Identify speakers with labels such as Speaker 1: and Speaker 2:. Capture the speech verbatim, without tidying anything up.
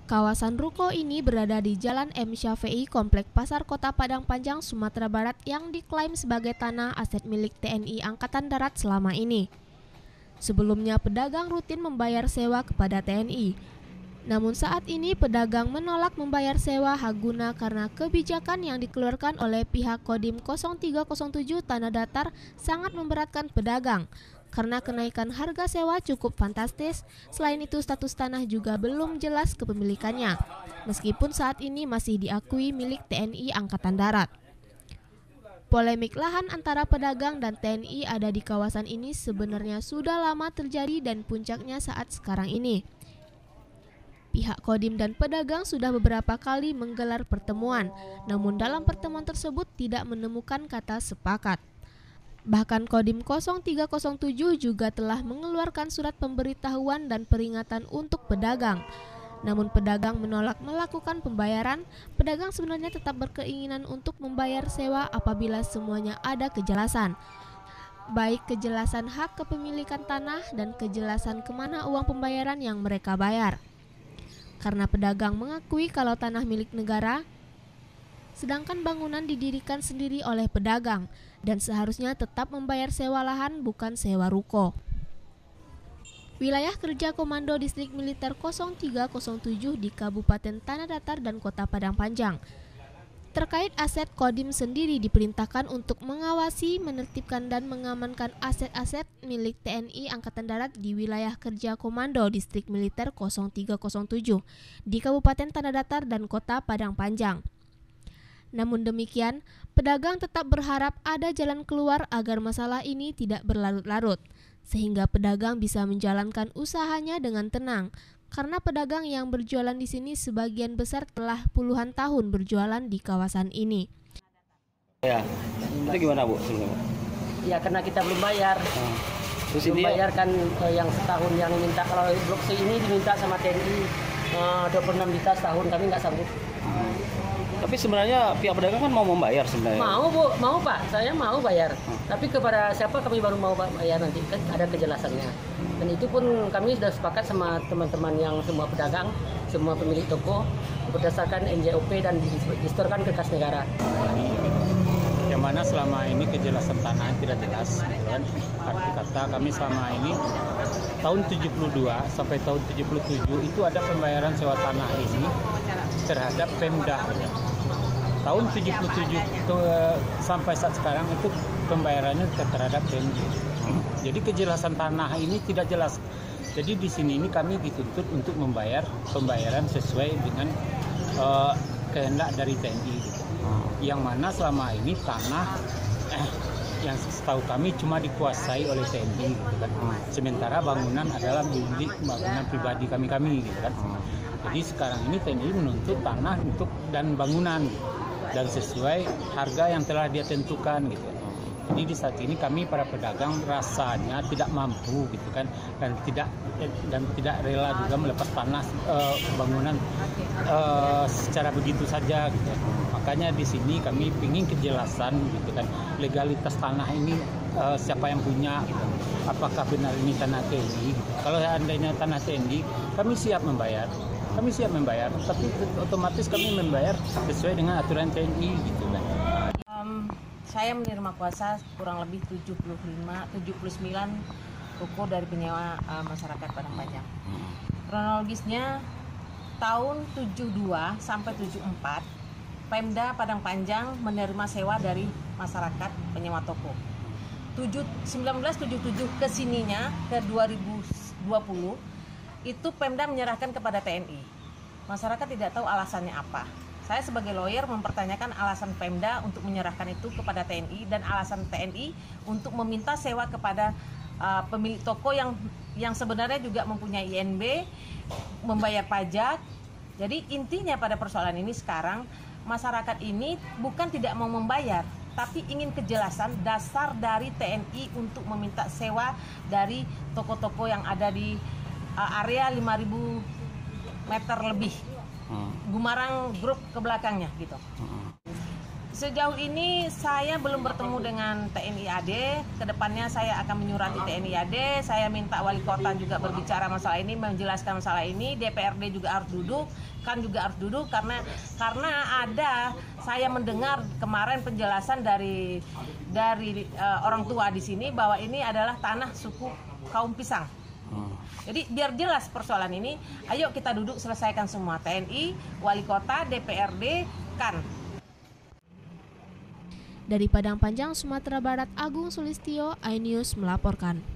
Speaker 1: Kawasan ruko ini berada di Jalan M Syafei, Komplek Pasar Kota Padang Panjang, Sumatera Barat yang diklaim sebagai tanah aset milik T N I Angkatan Darat selama ini. Sebelumnya pedagang rutin membayar sewa kepada T N I. Namun saat ini pedagang menolak membayar sewa hak guna karena kebijakan yang dikeluarkan oleh pihak Kodim nol tiga nol tujuh Tanah Datar sangat memberatkan pedagang. Karena kenaikan harga sewa cukup fantastis, selain itu status tanah juga belum jelas kepemilikannya, meskipun saat ini masih diakui milik T N I Angkatan Darat. Polemik lahan antara pedagang dan T N I ada di kawasan ini sebenarnya sudah lama terjadi dan puncaknya saat sekarang ini. Pihak Kodim dan pedagang sudah beberapa kali menggelar pertemuan, namun dalam pertemuan tersebut tidak menemukan kata sepakat. Bahkan Kodim nol tiga nol tujuh juga telah mengeluarkan surat pemberitahuan dan peringatan untuk pedagang. Namun pedagang menolak melakukan pembayaran. Pedagang sebenarnya tetap berkeinginan untuk membayar sewa apabila semuanya ada kejelasan. Baik kejelasan hak kepemilikan tanah dan kejelasan kemana uang pembayaran yang mereka bayar. Karena pedagang mengakui kalau tanah milik negara, sedangkan bangunan didirikan sendiri oleh pedagang dan seharusnya tetap membayar sewa lahan bukan sewa ruko. Wilayah kerja Komando Distrik Militer nol tiga nol tujuh di Kabupaten Tanah Datar dan Kota Padang Panjang. Terkait aset, Kodim sendiri diperintahkan untuk mengawasi, menertibkan dan mengamankan aset-aset milik T N I Angkatan Darat di wilayah kerja Komando Distrik Militer nol tiga nol tujuh di Kabupaten Tanah Datar dan Kota Padang Panjang. Namun demikian, pedagang tetap berharap ada jalan keluar agar masalah ini tidak berlarut-larut, sehingga pedagang bisa menjalankan usahanya dengan tenang. Karena pedagang yang berjualan di sini sebagian besar telah puluhan tahun berjualan di kawasan ini.
Speaker 2: Ya, itu gimana Bu?
Speaker 3: Ya karena kita belum bayar.
Speaker 2: Hmm. Terus
Speaker 3: belum
Speaker 2: ini
Speaker 3: bayar kan eh, yang setahun yang minta, kalau blok C ini diminta sama T N I eh, dua puluh enam juta setahun, kami nggak sanggup.
Speaker 2: Hmm. Tapi sebenarnya pihak pedagang kan mau membayar sebenarnya.
Speaker 3: Mau Bu, mau Pak, saya mau bayar. Hmm. Tapi kepada siapa kami baru mau bayar nanti, kan ada kejelasannya. Dan itu pun kami sudah sepakat sama teman-teman yang semua pedagang, semua pemilik toko, berdasarkan N J O P dan distorkan ke kas negara.
Speaker 4: Yang mana selama ini kejelasan tanah tidak jelas, kan? Arti kata kami selama ini tahun tujuh puluh dua sampai tahun tujuh puluh tujuh itu ada pembayaran sewa tanah ini terhadap Pemda. Tahun tujuh puluh tujuh itu, sampai saat sekarang itu pembayarannya terhadap T N I. Jadi kejelasan tanah ini tidak jelas. Jadi di sini ini kami dituntut untuk membayar pembayaran sesuai dengan uh, kehendak dari T N I. Gitu. Yang mana selama ini tanah eh, yang setahu kami cuma dikuasai oleh T N I, gitu kan. Sementara bangunan adalah milik bangunan pribadi kami-kami, gitu kan. Jadi sekarang ini T N I menuntut tanah untuk dan bangunan, gitu, dan sesuai harga yang telah dia tentukan, gitu. Jadi di saat ini kami para pedagang rasanya tidak mampu, gitu kan, dan tidak dan tidak rela juga melepas tanah uh, bangunan uh, secara begitu saja, gitu. Makanya di sini kami ingin kejelasan, gitu kan, legalitas tanah ini uh, siapa yang punya, gitu. Apakah benar ini tanah T N I? Gitu. Kalau seandainya tanah T N I, kami siap membayar. Kami siap membayar, tapi otomatis kami membayar sesuai dengan aturan T N I, gitu kan.
Speaker 5: Um, saya menerima kuasa kurang lebih tujuh puluh lima, tujuh puluh sembilan ruko dari penyewa uh, masyarakat Padang Panjang. Kronologisnya tahun tujuh puluh dua sampai tujuh puluh empat Pemda Padang Panjang menerima sewa dari masyarakat penyewa toko. seribu sembilan ratus tujuh puluh tujuh ke sininya ke dua ribu dua puluh itu Pemda menyerahkan kepada T N I. Masyarakat tidak tahu alasannya apa. Saya sebagai lawyer mempertanyakan alasan Pemda untuk menyerahkan itu kepada T N I dan alasan T N I untuk meminta sewa kepada uh, pemilik toko yang yang sebenarnya juga mempunyai I N B, membayar pajak. Jadi intinya pada persoalan ini sekarang masyarakat ini bukan tidak mau membayar, tapi ingin kejelasan dasar dari T N I untuk meminta sewa dari toko-toko yang ada di uh, area lima ribu meter lebih. Gumarang Grup ke belakangnya gitu. Sejauh ini saya belum bertemu dengan T N I A D. Kedepannya saya akan menyurati T N I A D. Saya minta wali kota juga berbicara masalah ini, menjelaskan masalah ini. D P R D juga harus duduk, kan juga harus duduk karena karena ada saya mendengar kemarin penjelasan dari dari uh, orang tua di sini bahwa ini adalah tanah suku kaum Pisang. Jadi biar jelas persoalan ini, ayo kita duduk selesaikan semua, T N I, wali kota, D P R D, kan.
Speaker 1: Dari Padang Panjang, Sumatera Barat, Agung Sulistyo, iNews melaporkan.